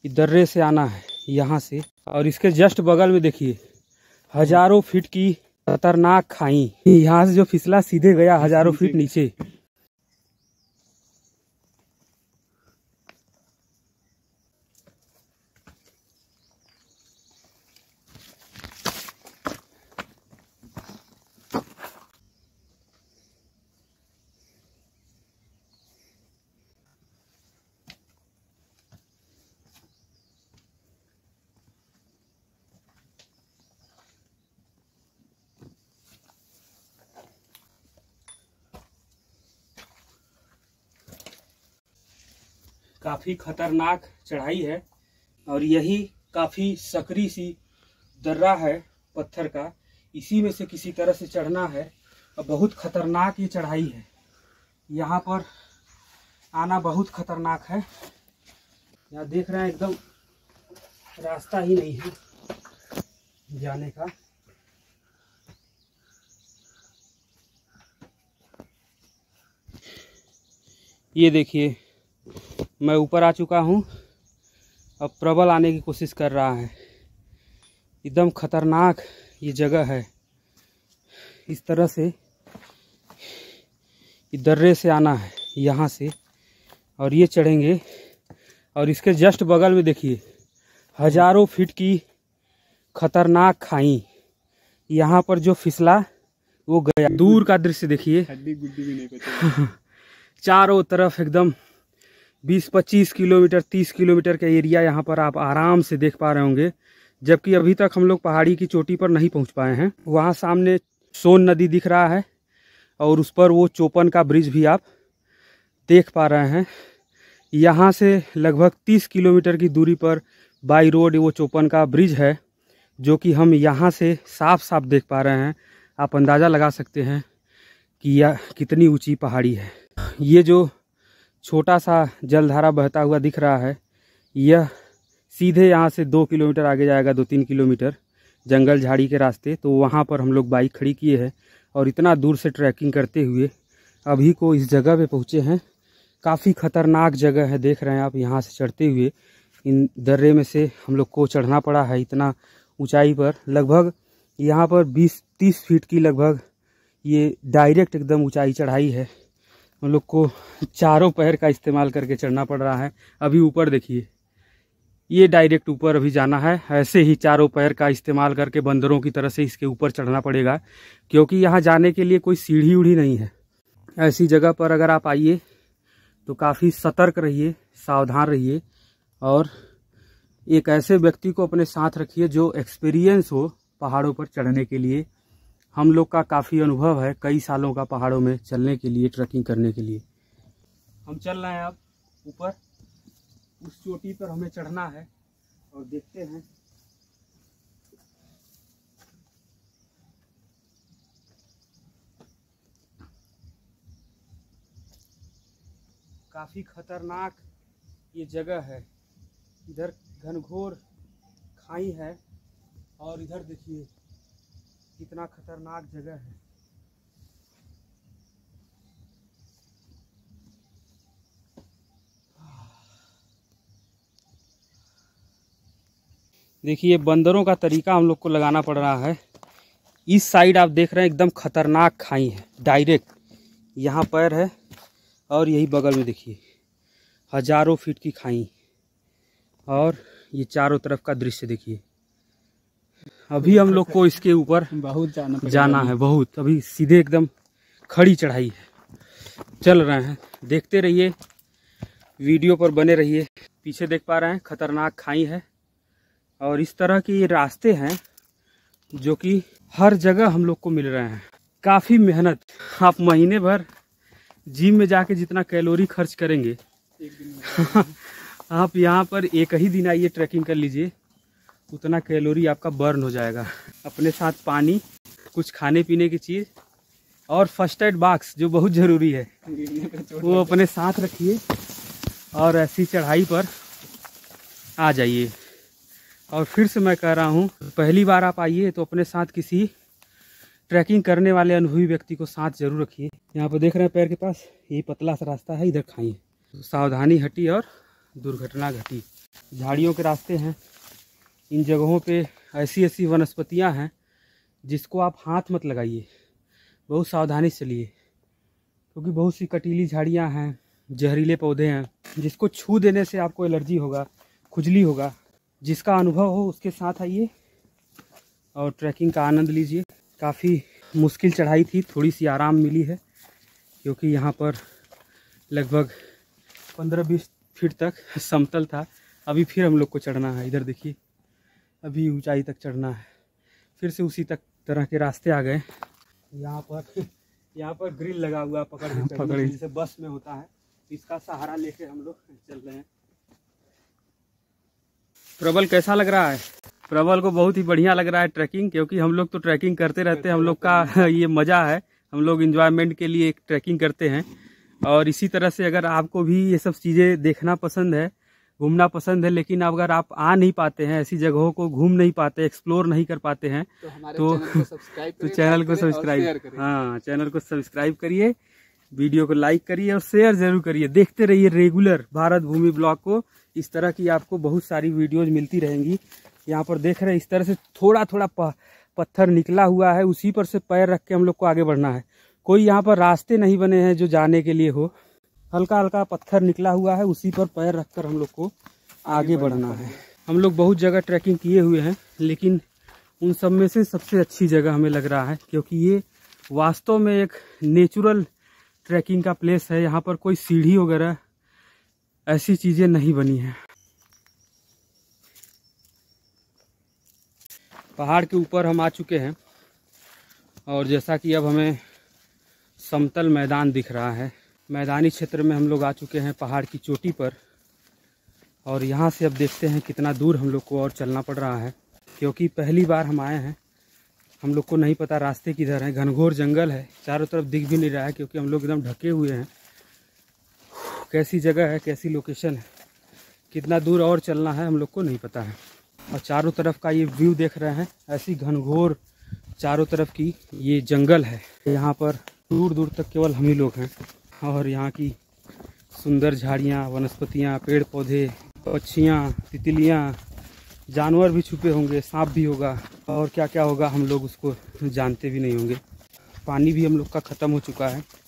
दर्रे से आना है यहाँ से, और इसके जस्ट बगल में देखिए हजारों फीट की खतरनाक खाई। यहाँ से जो फिसला सीधे गया हजारों फीट नीचे। काफ़ी खतरनाक चढ़ाई है और यही काफ़ी सकरी सी दर्रा है पत्थर का, इसी में से किसी तरह से चढ़ना है और बहुत खतरनाक ये चढ़ाई है। यहाँ पर आना बहुत खतरनाक है। यहाँ देख रहे हैं एकदम रास्ता ही नहीं है जाने का। ये देखिए मैं ऊपर आ चुका हूँ, अब प्रबल आने की कोशिश कर रहा है। एकदम खतरनाक ये जगह है। इस तरह से दर्रे से आना है यहाँ से, और ये चढ़ेंगे और इसके जस्ट बगल में देखिए हजारों फीट की खतरनाक खाई। यहाँ पर जो फिसला वो गया। दूर का दृश्य देखिए, हड्डी गुड्डी भी नहीं बचा। चारों तरफ एकदम 20-25 किलोमीटर 30 किलोमीटर का एरिया यहाँ पर आप आराम से देख पा रहे होंगे, जबकि अभी तक हम लोग पहाड़ी की चोटी पर नहीं पहुँच पाए हैं। वहाँ सामने सोन नदी दिख रहा है और उस पर वो चोपन का ब्रिज भी आप देख पा रहे हैं। यहाँ से लगभग 30 किलोमीटर की दूरी पर बाई रोड वो चोपन का ब्रिज है, जो कि हम यहाँ से साफ साफ देख पा रहे हैं। आप अंदाज़ा लगा सकते हैं कि यह कितनी ऊंची पहाड़ी है। ये जो छोटा सा जलधारा बहता हुआ दिख रहा है, यह सीधे यहाँ से 2 किलोमीटर आगे जाएगा, 2-3 किलोमीटर जंगल झाड़ी के रास्ते। तो वहाँ पर हम लोग बाइक खड़ी किए हैं और इतना दूर से ट्रैकिंग करते हुए अभी को इस जगह पे पहुँचे हैं। काफ़ी खतरनाक जगह है, देख रहे हैं आप। यहाँ से चढ़ते हुए इन दर्रे में से हम लोग को चढ़ना पड़ा है इतना ऊंचाई पर। लगभग यहाँ पर 20-30 फीट की लगभग ये डायरेक्ट एकदम ऊंचाई चढ़ाई है। हम लोग को चारों पैर का इस्तेमाल करके चढ़ना पड़ रहा है। अभी ऊपर देखिए, ये डायरेक्ट ऊपर अभी जाना है। ऐसे ही चारों पैर का इस्तेमाल करके बंदरों की तरह से इसके ऊपर चढ़ना पड़ेगा, क्योंकि यहाँ जाने के लिए कोई सीढ़ी उढ़ी नहीं है। ऐसी जगह पर अगर आप आइए तो काफ़ी सतर्क रहिए, सावधान रहिए और एक ऐसे व्यक्ति को अपने साथ रखिए जो एक्सपीरियंस हो पहाड़ों पर चढ़ने के लिए। हम लोग का काफ़ी अनुभव है, कई सालों का पहाड़ों में चलने के लिए, ट्रैकिंग करने के लिए। हम चल रहे हैं अब ऊपर, उस चोटी पर हमें चढ़ना है और देखते हैं। काफ़ी खतरनाक ये जगह है। इधर घनघोर खाई है और इधर देखिए कितना खतरनाक जगह है। देखिए बंदरों का तरीका हम लोग को लगाना पड़ रहा है। इस साइड आप देख रहे हैं एकदम खतरनाक खाई है, डायरेक्ट यहाँ पैर है और यही बगल में देखिए हजारों फीट की खाई, और ये चारों तरफ का दृश्य देखिए। अभी हम लोग को इसके ऊपर बहुत जाना है, बहुत। अभी सीधे एकदम खड़ी चढ़ाई है। चल रहे हैं, देखते रहिए, वीडियो पर बने रहिए। पीछे देख पा रहे हैं खतरनाक खाई है और इस तरह के ये रास्ते हैं जो कि हर जगह हम लोग को मिल रहे हैं। काफ़ी मेहनत, आप महीने भर जिम में जाके जितना कैलोरी खर्च करेंगे आप यहाँ पर एक ही दिन आइए ट्रैकिंग कर लीजिए, उतना कैलोरी आपका बर्न हो जाएगा। अपने साथ पानी, कुछ खाने पीने की चीज़ और फर्स्ट एड बॉक्स जो बहुत ज़रूरी है वो अपने साथ रखिए और ऐसी चढ़ाई पर आ जाइए। और फिर से मैं कह रहा हूँ, पहली बार आप आइए तो अपने साथ किसी ट्रैकिंग करने वाले अनुभवी व्यक्ति को साथ जरूर रखिए। यहाँ पर देख रहे हैं पैर के पास यही पतला सा रास्ता है, इधर खाइए। सावधानी हटी और दुर्घटना घटी। झाड़ियों के रास्ते हैं। इन जगहों पे ऐसी ऐसी वनस्पतियां हैं जिसको आप हाथ मत लगाइए, बहुत सावधानी से चलिए, क्योंकि बहुत सी कटीली झाड़ियां हैं, जहरीले पौधे हैं, जिसको छू देने से आपको एलर्जी होगा, खुजली होगा। जिसका अनुभव हो उसके साथ आइए और ट्रैकिंग का आनंद लीजिए। काफ़ी मुश्किल चढ़ाई थी, थोड़ी सी आराम मिली है, क्योंकि यहाँ पर लगभग 15-20 फीट तक समतल था। अभी फिर हम लोग को चढ़ना है। इधर देखिए, अभी ऊंचाई तक चढ़ना है, फिर से उसी तक तरह के रास्ते आ गए। यहाँ पर ग्रिल लगा हुआ पकड़ जैसे बस में होता है, इसका सहारा लेके हम लोग चल रहे हैं। प्रबल कैसा लग रहा है? प्रबल को बहुत ही बढ़िया लग रहा है ट्रैकिंग, क्योंकि हम लोग तो ट्रैकिंग करते रहते हैं, हम लोग का ये मज़ा है, हम लोग एंजॉयमेंट के लिए एक ट्रैकिंग करते हैं। और इसी तरह से अगर आपको भी ये सब चीज़ें देखना पसंद है, घूमना पसंद है, लेकिन अगर आप आ नहीं पाते हैं, ऐसी जगहों को घूम नहीं पाते, एक्सप्लोर नहीं कर पाते हैं, तो चैनल को सब्सक्राइब करिए, वीडियो को लाइक करिए और शेयर जरूर करिए। देखते रहिए रेगुलर भारत भूमि ब्लॉग को। इस तरह की आपको बहुत सारी वीडियोज मिलती रहेंगी। यहाँ पर देख रहे हैं, इस तरह से थोड़ा थोड़ा पत्थर निकला हुआ है, उसी पर से पैर रख के हम लोग को आगे बढ़ना है। कोई यहाँ पर रास्ते नहीं बने हैं जो जाने के लिए हो, हल्का हल्का पत्थर निकला हुआ है, उसी पर पैर रखकर हम लोग को आगे बढ़ना है। हम लोग बहुत जगह ट्रैकिंग किए हुए हैं, लेकिन उन सब में से सबसे अच्छी जगह हमें लग रहा है, क्योंकि ये वास्तव में एक नेचुरल ट्रैकिंग का प्लेस है। यहाँ पर कोई सीढ़ी वगैरह ऐसी चीज़ें नहीं बनी हैं। पहाड़ के ऊपर हम आ चुके हैं, और जैसा कि अब हमें समतल मैदान दिख रहा है, मैदानी क्षेत्र में हम लोग आ चुके हैं पहाड़ की चोटी पर। और यहाँ से अब देखते हैं कितना दूर हम लोग को और चलना पड़ रहा है, क्योंकि पहली बार हम आए हैं, हम लोग को नहीं पता रास्ते किधर है। घनघोर जंगल है, चारों तरफ दिख भी नहीं रहा है, क्योंकि हम लोग एकदम ढके हुए हैं। कैसी जगह है, कैसी लोकेशन है, कितना दूर और चलना है हम लोग को नहीं पता है। और चारों तरफ का ये व्यू देख रहे हैं, ऐसी घनघोर चारों तरफ की ये जंगल है। यहाँ पर दूर दूर तक केवल हम ही लोग हैं, और यहाँ की सुंदर झाड़ियाँ, वनस्पतियाँ, पेड़ पौधे, पक्षियाँ, तितलियाँ, जानवर भी छुपे होंगे, सांप भी होगा, और क्या क्या होगा हम लोग उसको जानते भी नहीं होंगे। पानी भी हम लोग का ख़त्म हो चुका है।